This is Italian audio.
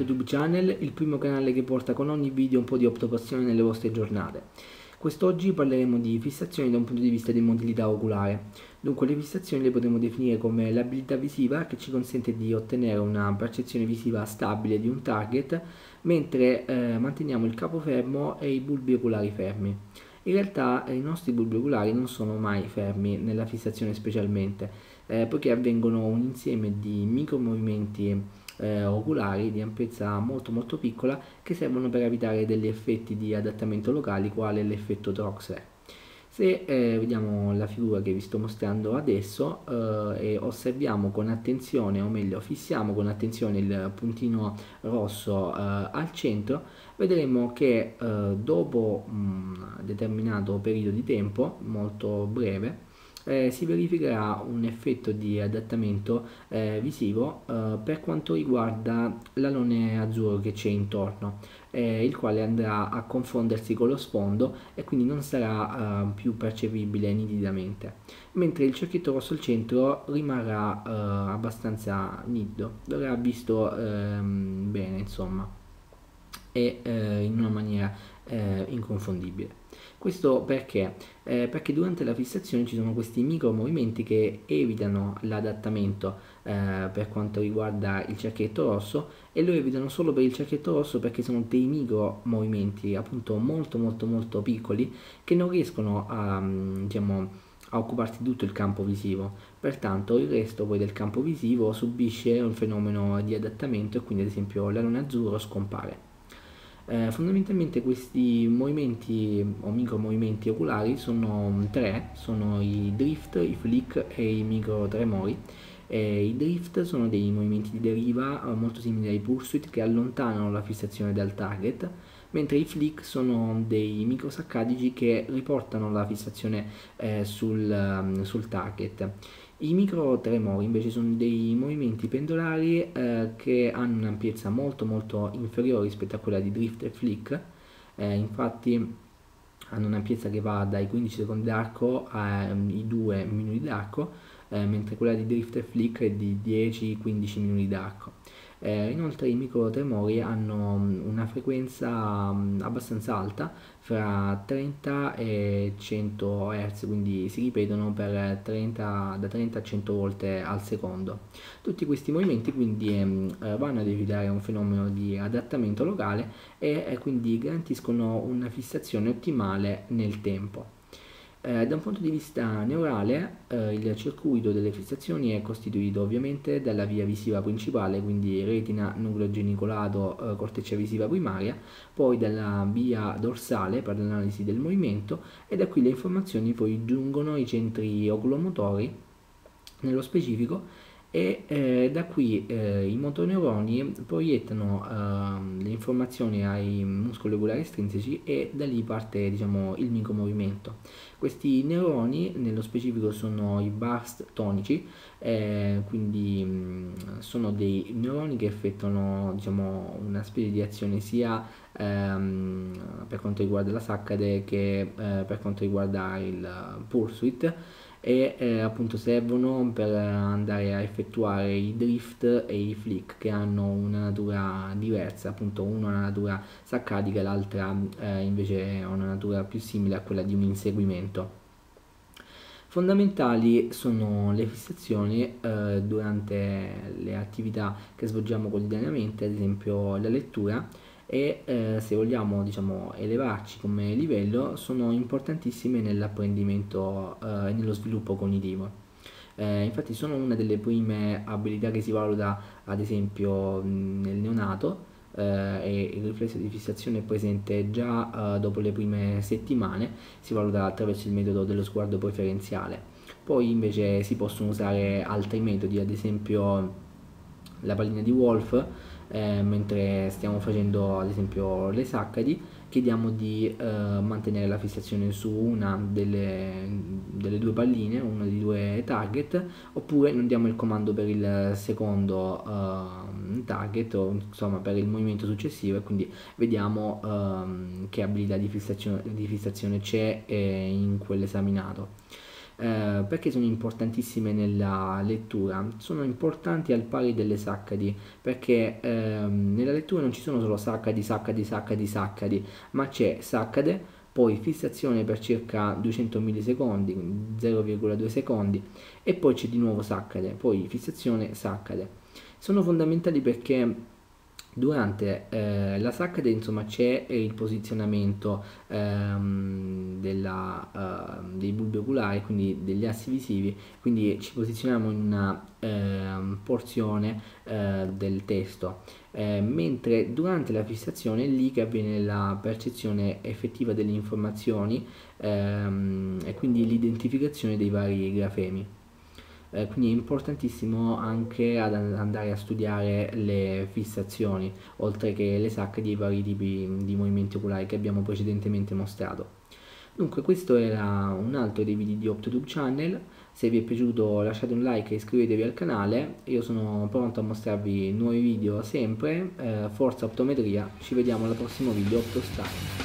YouTube channel, il primo canale che porta con ogni video un po' di optopassione nelle vostre giornate. Quest'oggi parleremo di fissazioni da un punto di vista di motilità oculare. Dunque le fissazioni le potremo definire come l'abilità visiva che ci consente di ottenere una percezione visiva stabile di un target mentre manteniamo il capo fermo e i bulbi oculari fermi. In realtà i nostri bulbi oculari non sono mai fermi nella fissazione specialmente, poiché avvengono un insieme di micromovimenti oculari di ampiezza molto piccola che servono per evitare degli effetti di adattamento locali quale l'effetto Troxler. Se vediamo la figura che vi sto mostrando adesso e osserviamo con attenzione, o meglio fissiamo con attenzione il puntino rosso al centro, vedremo che dopo un determinato periodo di tempo, molto breve, si verificherà un effetto di adattamento visivo per quanto riguarda l'alone azzurro che c'è intorno, il quale andrà a confondersi con lo sfondo e quindi non sarà più percepibile nitidamente, mentre il cerchietto rosso al centro rimarrà abbastanza nitido, verrà visto bene insomma e in una maniera inconfondibile. Questo perché? Perché durante la fissazione ci sono questi micro movimenti che evitano l'adattamento per quanto riguarda il cerchietto rosso, e lo evitano solo per il cerchietto rosso perché sono dei micro movimenti appunto molto piccoli che non riescono a, a occuparsi di tutto il campo visivo. Pertanto il resto poi del campo visivo subisce un fenomeno di adattamento e quindi ad esempio l'alone azzurro scompare. Fondamentalmente questi movimenti o micromovimenti oculari sono tre, sono i drift, i flick e i micro tremori. I drift sono dei movimenti di deriva molto simili ai pursuit che allontanano la fissazione dal target, mentre i flick sono dei micro saccadici che riportano la fissazione sul target. I micro tremori invece sono dei movimenti pendolari che hanno un'ampiezza molto inferiore rispetto a quella di drift e flick, infatti hanno un'ampiezza che va dai 15 secondi d'arco ai 2 minuti d'arco, mentre quella di drift e flick è di 10-15 minuti d'arco. Inoltre i microtremori hanno una frequenza abbastanza alta, fra 30 e 100 Hz, quindi si ripetono per da 30 a 100 volte al secondo. Tutti questi movimenti quindi vanno ad evitare un fenomeno di adattamento locale e quindi garantiscono una fissazione ottimale nel tempo. Da un punto di vista neurale, il circuito delle fissazioni è costituito ovviamente dalla via visiva principale, quindi retina, nucleo genicolato, corteccia visiva primaria, poi dalla via dorsale per l'analisi del movimento, e da qui le informazioni poi giungono ai centri oculomotori nello specifico, e da qui i motoneuroni proiettano le informazioni ai muscoli oculari estrinseci e da lì parte diciamo il micromovimento. Questi neuroni nello specifico sono i burst tonici, quindi sono dei neuroni che effettuano diciamo una specie di azione sia per quanto riguarda la saccade che per quanto riguarda il pursuit, e appunto servono per andare a effettuare i drift e i flick, che hanno una natura diversa, appunto uno ha una natura saccadica e l'altra invece ha una natura più simile a quella di un inseguimento. Fondamentali sono le fissazioni durante le attività che svolgiamo quotidianamente, ad esempio la lettura, e se vogliamo diciamo elevarci come livello sono importantissime nell'apprendimento e nello sviluppo cognitivo. Infatti sono una delle prime abilità che si valuta ad esempio nel neonato, e il riflesso di fissazione è presente già dopo le prime settimane, si valuta attraverso il metodo dello sguardo preferenziale. Poi invece si possono usare altri metodi, ad esempio la pallina di Wolf. Mentre stiamo facendo ad esempio le saccadi, chiediamo di mantenere la fissazione su una delle due palline, uno dei due target, oppure non diamo il comando per il secondo target, o insomma per il movimento successivo, e quindi vediamo che abilità di fissazione c'è in quell'esaminato. Perché sono importantissime nella lettura? Sono importanti al pari delle saccadi, perché nella lettura non ci sono solo saccadi, saccadi, saccadi, saccadi, ma c'è saccade, poi fissazione per circa 200 millisecondi, 0,2 secondi, e poi c'è di nuovo saccade, poi fissazione, saccade. Sono fondamentali perché durante la saccade, insomma, c'è il posizionamento dei bulbi oculari, quindi degli assi visivi, quindi ci posizioniamo in una porzione del testo, mentre durante la fissazione è lì che avviene la percezione effettiva delle informazioni e quindi l'identificazione dei vari grafemi. Quindi è importantissimo anche andare a studiare le fissazioni, oltre che le sacche dei vari tipi di movimenti oculari che abbiamo precedentemente mostrato. Dunque, questo era un altro dei video di OPTO-STYLE Channel. Se vi è piaciuto lasciate un like e iscrivetevi al canale. Io sono pronto a mostrarvi nuovi video sempre. Forza optometria, ci vediamo al prossimo video OPTO-STYLE.